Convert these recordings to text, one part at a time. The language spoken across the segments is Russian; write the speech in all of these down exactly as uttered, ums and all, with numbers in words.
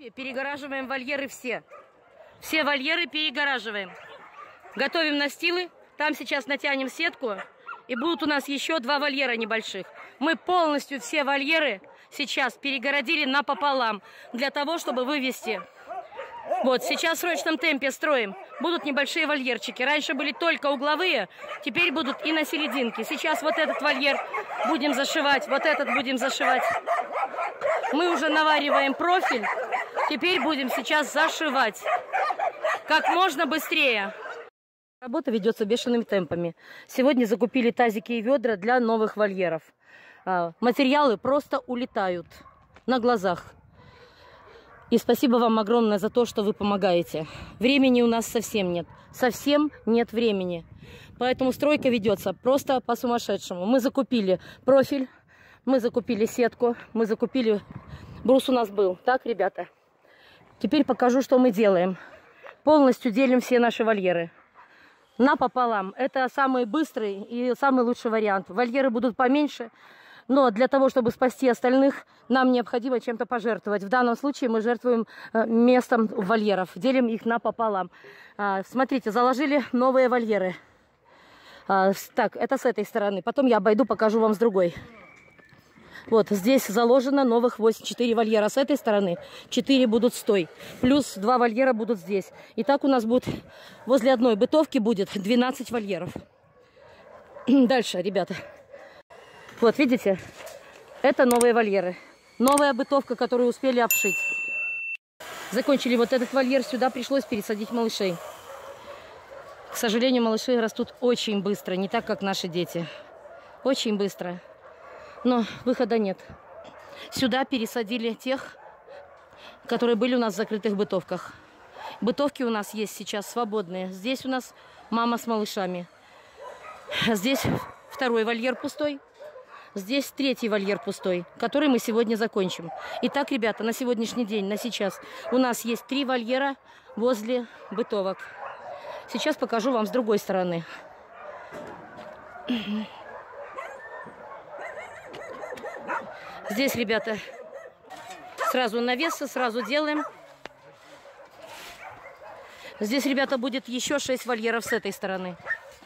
Перегораживаем вольеры все. Все вольеры перегораживаем. Готовим настилы. Там сейчас натянем сетку. И будут у нас еще два вольера небольших. Мы полностью все вольеры сейчас перегородили напополам. Для того, чтобы вывести. Вот, сейчас в срочном темпе строим. Будут небольшие вольерчики. Раньше были только угловые. Теперь будут и на серединке. Сейчас вот этот вольер будем зашивать. Вот этот будем зашивать. Мы уже навариваем профиль. Теперь будем сейчас зашивать. Как можно быстрее. Работа ведется бешеными темпами. Сегодня закупили тазики и ведра для новых вольеров. Материалы просто улетают на глазах. И спасибо вам огромное за то, что вы помогаете. Времени у нас совсем нет. Совсем нет времени. Поэтому стройка ведется просто по-сумасшедшему. Мы закупили профиль, мы закупили сетку, мы закупили... Брус у нас был. Так, ребята? Теперь покажу, что мы делаем. Полностью делим все наши вольеры. Напополам. Это самый быстрый и самый лучший вариант. Вольеры будут поменьше, но для того, чтобы спасти остальных, нам необходимо чем-то пожертвовать. В данном случае мы жертвуем местом вольеров. Делим их напополам. Смотрите, заложили новые вольеры. Так, это с этой стороны. Потом я обойду, покажу вам с другой. Вот, здесь заложено новых восемь, четыре вольера с этой стороны, четыре будут с той. Плюс два вольера будут здесь. И так у нас будет, возле одной бытовки будет двенадцать вольеров. Дальше, ребята. Вот, видите, это новые вольеры. Новая бытовка, которую успели обшить. Закончили вот этот вольер, сюда пришлось пересадить малышей. К сожалению, малыши растут очень быстро, не так, как наши дети. Очень быстро. Но выхода нет. Сюда пересадили тех, которые были у нас в закрытых бытовках. Бытовки у нас есть сейчас свободные. Здесь у нас мама с малышами. Здесь второй вольер пустой. Здесь третий вольер пустой, который мы сегодня закончим. Итак, ребята, на сегодняшний день, на сейчас, у нас есть три вольера возле бытовок. Сейчас покажу вам с другой стороны. Здесь, ребята, сразу навесы, сразу делаем. Здесь, ребята, будет еще шесть вольеров с этой стороны.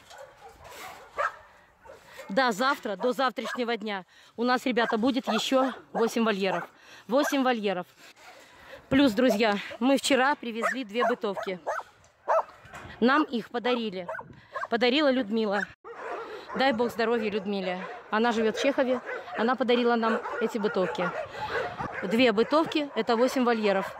Да, завтра, до завтрашнего дня у нас, ребята, будет еще восемь вольеров. восемь вольеров. Плюс, друзья, мы вчера привезли две бытовки. Нам их подарили. Подарила Людмила. Дай бог здоровья Людмиле. Она живет в Чехове. Она подарила нам эти бытовки. Две бытовки – это восемь вольеров.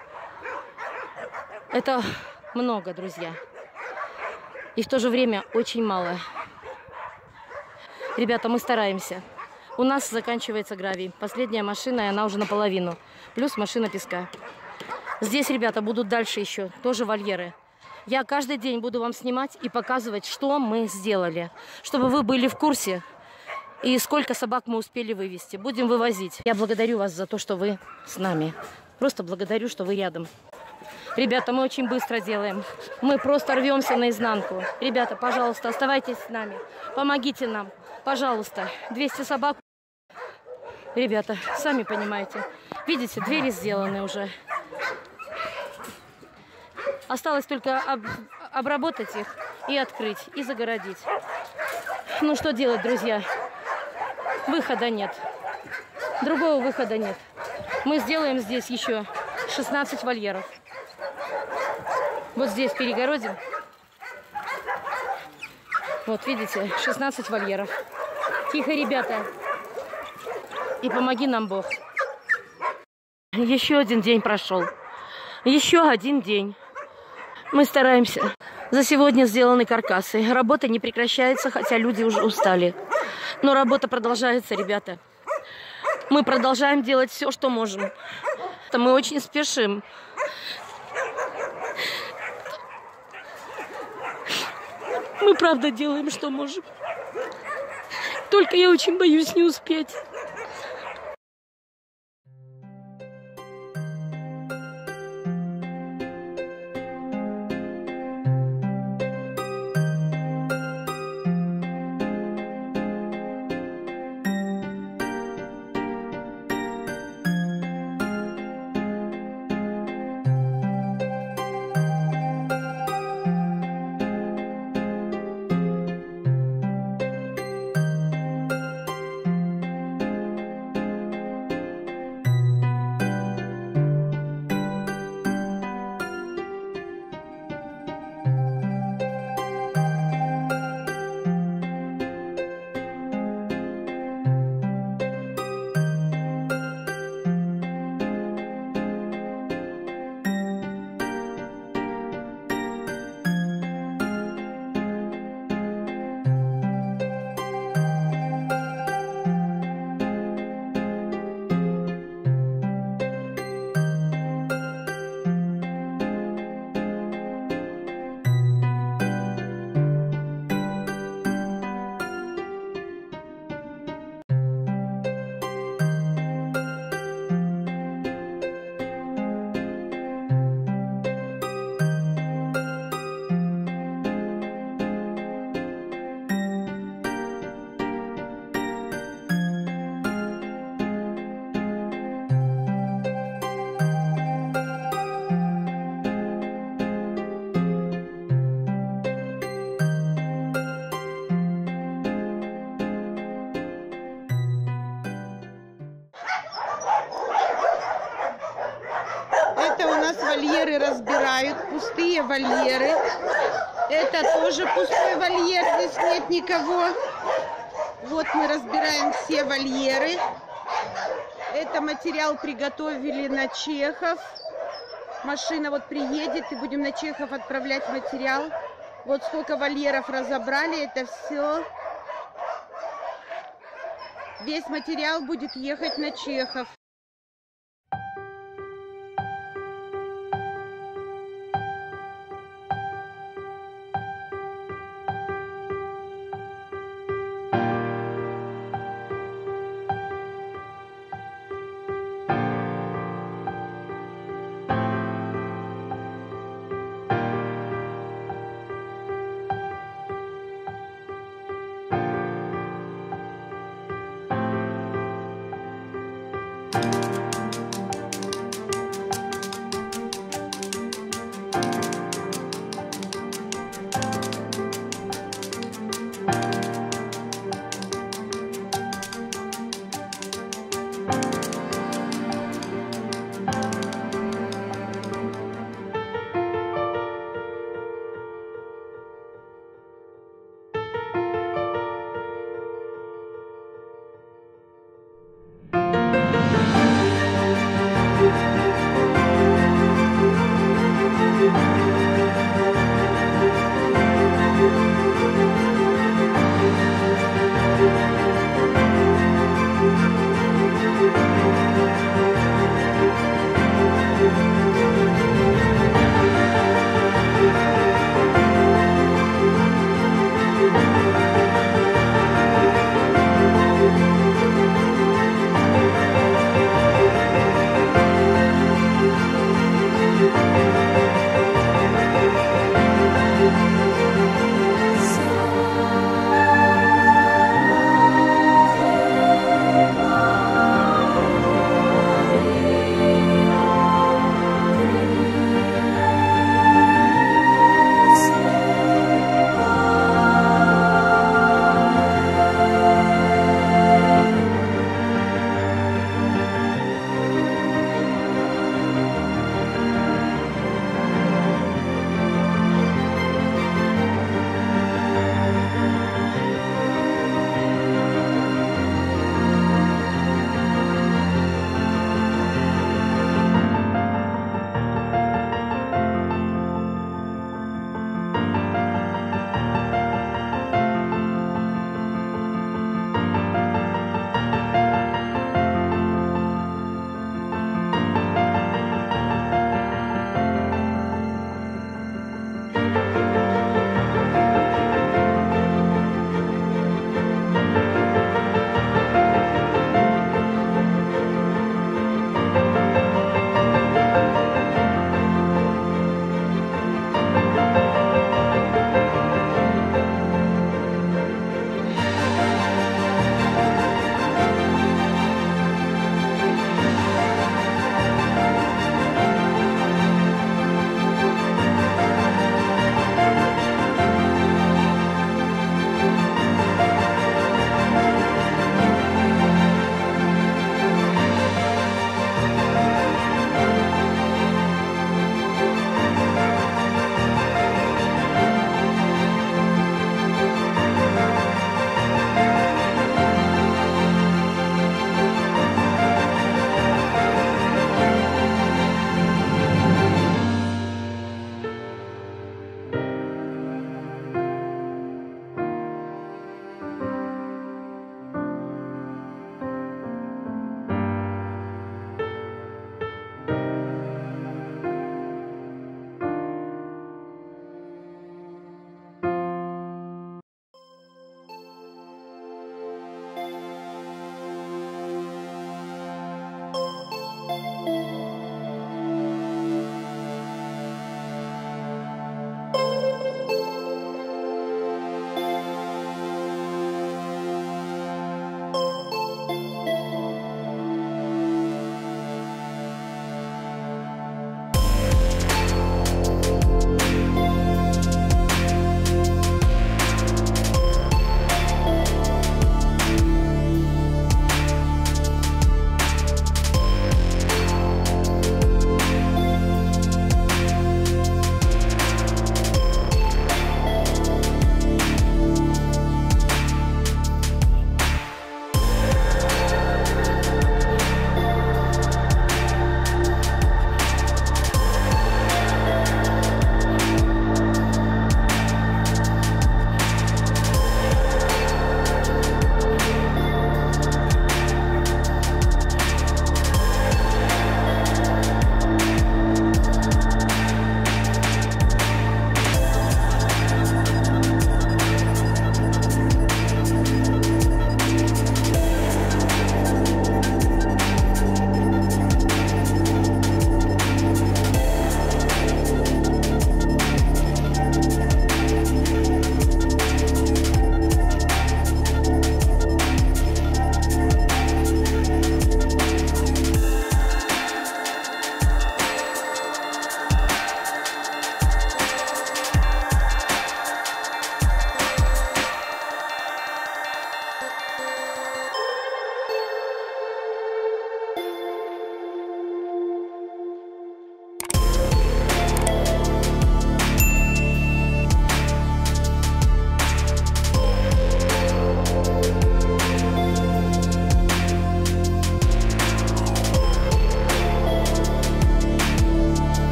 Это много, друзья. И в то же время очень мало. Ребята, мы стараемся. У нас заканчивается гравий. Последняя машина, и она уже наполовину. Плюс машина песка. Здесь, ребята, будут дальше еще тоже вольеры. Я каждый день буду вам снимать и показывать, что мы сделали. Чтобы вы были в курсе. И сколько собак мы успели вывести. Будем вывозить. Я благодарю вас за то, что вы с нами. Просто благодарю, что вы рядом. Ребята, мы очень быстро делаем. Мы просто рвемся наизнанку. Ребята, пожалуйста, оставайтесь с нами. Помогите нам. Пожалуйста. двести собак. Ребята, сами понимаете. Видите, двери сделаны уже. Осталось только об... обработать их и открыть, и загородить. Ну, что делать, друзья? Выхода нет. Другого выхода нет. Мы сделаем здесь еще шестнадцать вольеров. Вот здесь перегородим. Вот, видите, шестнадцать вольеров. Тихо, ребята. И помоги нам Бог. Еще один день прошел. Еще один день. Мы стараемся. За сегодня сделаны каркасы. Работа не прекращается, хотя люди уже устали. Но работа продолжается, ребята. Мы продолжаем делать все, что можем. Мы очень спешим. Мы правда делаем, что можем. Только я очень боюсь не успеть. нас вольеры разбирают, пустые вольеры. Это тоже пустой вольер, здесь нет никого. Вот мы разбираем все вольеры. Это материал приготовили на Чехов. Машина вот приедет, и будем на Чехов отправлять материал. Вот сколько вольеров разобрали, это все. Весь материал будет ехать на Чехов.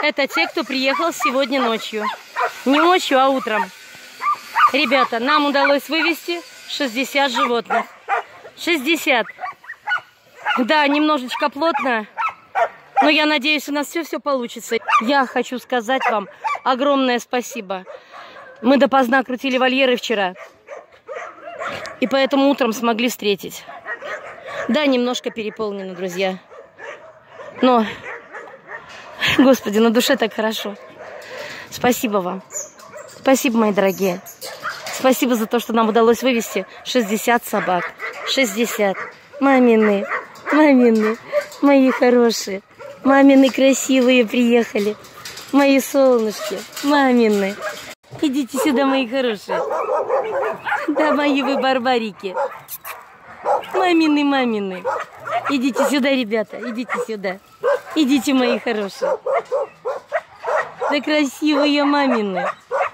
Это те, кто приехал сегодня ночью. Не ночью, а утром. Ребята, нам удалось вывести шестьдесят животных. шестьдесят. Да, немножечко плотно, но я надеюсь, у нас все-все получится. Я хочу сказать вам огромное спасибо. Мы допоздна крутили вольеры вчера, и поэтому утром смогли встретить. Да, немножко переполнено, друзья. Но, Господи, на душе так хорошо. Спасибо вам. Спасибо, мои дорогие. Спасибо за то, что нам удалось вывести шестьдесят собак. шестьдесят. Мамины, мамины, мои хорошие. Мамины красивые приехали. Мои солнышки, мамины. Идите сюда, мои хорошие. Да, мои вы барбарики. Мамины, мамины. Идите сюда, ребята, идите сюда. Идите, мои хорошие. Да красивые мамины.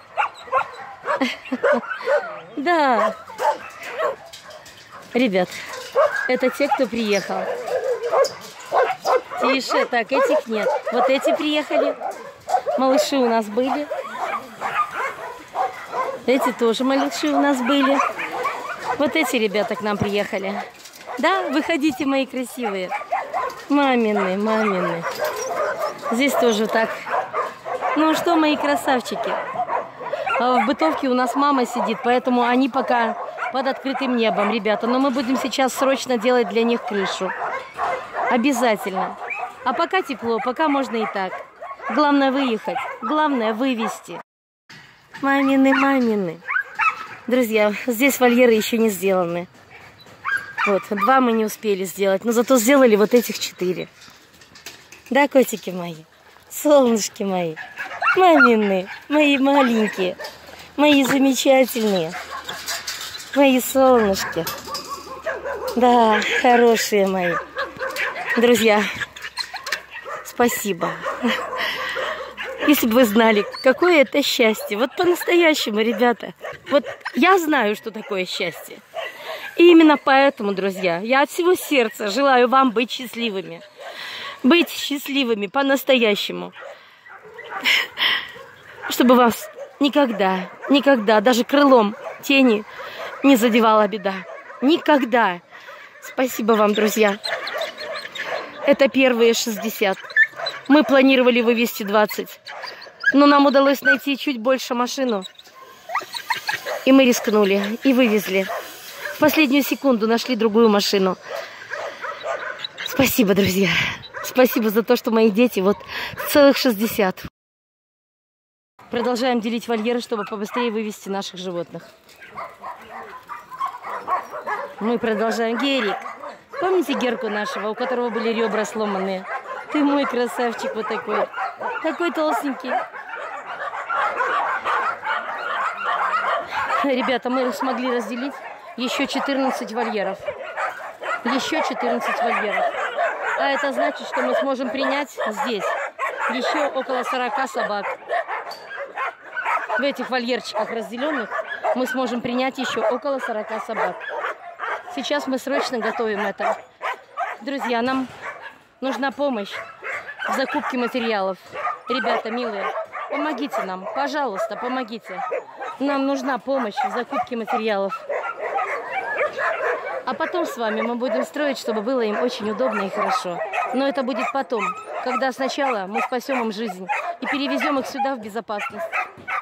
Да. Ребят, это те, кто приехал. Тише, так, этих нет. Вот эти приехали. Малыши у нас были. Эти тоже малыши у нас были. Вот эти ребята к нам приехали. Да, выходите, мои красивые. Мамины, мамины. Здесь тоже так. Ну что, мои красавчики. В бытовке у нас мама сидит, поэтому они пока под открытым небом, ребята. Но мы будем сейчас срочно делать для них крышу. Обязательно. А пока тепло, пока можно и так. Главное выехать, главное вывести. Мамины, мамины. Друзья, здесь вольеры еще не сделаны. Вот, два мы не успели сделать, но зато сделали вот этих четыре. Да, котики мои, солнышки мои, мамины, мои маленькие, мои замечательные, мои солнышки. Да, хорошие мои. Друзья, спасибо. Если бы вы знали, какое это счастье. Вот по-настоящему, ребята. Вот я знаю, что такое счастье. И именно поэтому, друзья, я от всего сердца желаю вам быть счастливыми. Быть счастливыми по-настоящему. Чтобы вас никогда, никогда, даже крылом тени не задевала беда. Никогда. Спасибо вам, друзья. Это первые шестьдесят. Мы планировали вывести двадцать. Но нам удалось найти чуть больше машину. И мы рискнули, и вывезли. В последнюю секунду нашли другую машину. Спасибо, друзья. Спасибо за то, что мои дети вот целых шестьдесят. Продолжаем делить вольеры, чтобы побыстрее вывести наших животных. Мы продолжаем. Герик. Помните Герку нашего, у которого были ребра сломанные? Ты мой красавчик вот такой. Такой толстенький. Ребята, мы смогли разделить еще четырнадцать вольеров. Еще четырнадцать вольеров. А это значит, что мы сможем принять здесь еще около сорока собак. В этих вольерчиках разделенных мы сможем принять еще около сорока собак. Сейчас мы срочно готовим это. Друзья, нам нужна помощь в закупке материалов. Ребята, милые, помогите нам, пожалуйста, помогите. Нам нужна помощь в закупке материалов. А потом с вами мы будем строить, чтобы было им очень удобно и хорошо. Но это будет потом, когда сначала мы спасем им жизнь и перевезем их сюда в безопасность.